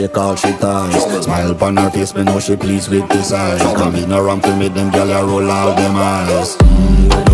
Take all she ties. Smile upon her face, me know she pleased with this eye. Come in around to meet them, girl, I roll out them eyes.